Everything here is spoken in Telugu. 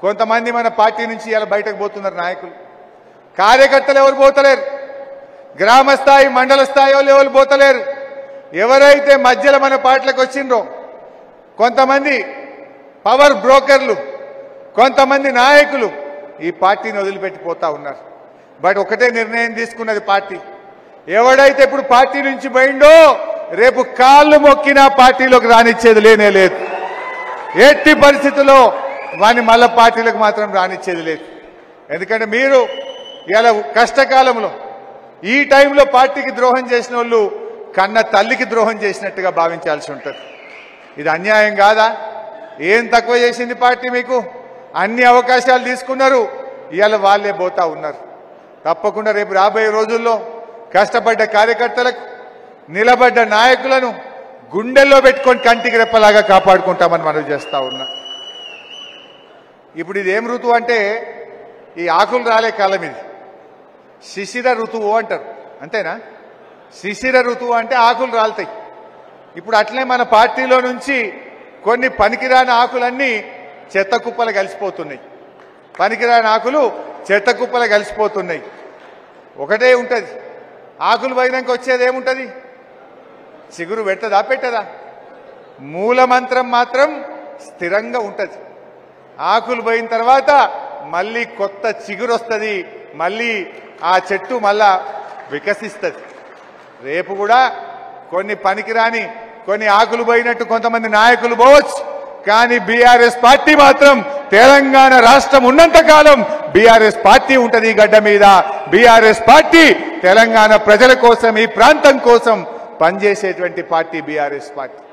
కొంతమంది మన పార్టీ నుంచి ఇలా బయటకు పోతున్నారు నాయకులు. కార్యకర్తలు ఎవరు పోతలేరు, గ్రామ స్థాయి మండల స్థాయి వాళ్ళు ఎవరు పోతలేరు. ఎవరైతే మధ్యలో మన పార్టీలకు వచ్చిండ్రో కొంతమంది పవర్ బ్రోకర్లు, కొంతమంది నాయకులు ఈ పార్టీని వదిలిపెట్టిపోతా ఉన్నారు. బట్ ఒకటే నిర్ణయం తీసుకున్నది పార్టీ, ఎవడైతే ఇప్పుడు పార్టీ నుంచి పోయిండో రేపు కాళ్ళు మొక్కినా పార్టీలోకి రానిచ్చేది లేనే లేదు. ఎట్టి పరిస్థితుల్లో వాని మళ్ళా పార్టీలకు మాత్రం రానిచ్చేది లేదు. ఎందుకంటే మీరు ఇలా కష్టకాలంలో ఈ టైంలో పార్టీకి ద్రోహం చేసిన వాళ్ళు కన్న తల్లికి ద్రోహం చేసినట్టుగా భావించాల్సి ఉంటుంది. ఇది అన్యాయం కాదా? ఏం తక్కువ చేసింది పార్టీ మీకు? అన్ని అవకాశాలు తీసుకున్నారు, ఇవాళ వాళ్ళే పోతా ఉన్నారు. తప్పకుండా రేపు రాబోయే రోజుల్లో కష్టపడ్డ కార్యకర్తలకు, నిలబడ్డ నాయకులను గుండెల్లో పెట్టుకొని కంటికి రెప్పలాగా కాపాడుకుంటామని మనం చేస్తా ఉన్నా. ఇప్పుడు ఇది ఏం ఋతువు అంటే ఈ ఆకులు రాలే కాలం, ఇది శిశిర ఋతువు అంటారు, అంతేనా? శిశిర ఋతువు అంటే ఆకులు రాలుతాయి. ఇప్పుడు అట్లే మన పార్టీలో నుంచి కొన్ని పనికిరాని ఆకులన్నీ చెత్త కుప్పలు కలిసిపోతున్నాయి. పనికిరాని ఆకులు చెత్త కుప్పలు కలిసిపోతున్నాయి. ఒకటే ఉంటుంది, ఆకులు పోయినాక వచ్చేది ఏముంటుంది? చిగురు పెట్టదా పెట్టదా? మూలమంత్రం మాత్రం స్థిరంగా ఉంటుంది. ఆకులు పోయిన తర్వాత మళ్ళీ కొత్త చిగురు వస్తుంది, మళ్ళీ ఆ చెట్టు మళ్ళా వికసిస్తుంది. రేపు కూడా కొన్ని పనికిరాని కొన్ని ఆకులు పోయినట్టు కొంతమంది నాయకులు పోవచ్చు, కానీ బీఆర్ఎస్ పార్టీ మాత్రం తెలంగాణ రాష్ట్రం ఉన్నంత కాలం బీఆర్ఎస్ పార్టీ ఉంటది ఈ గడ్డ మీద. బీఆర్ఎస్ పార్టీ తెలంగాణ ప్రజల కోసం, ఈ ప్రాంతం కోసం పనిచేసేటువంటి పార్టీ బీఆర్ఎస్ పార్టీ.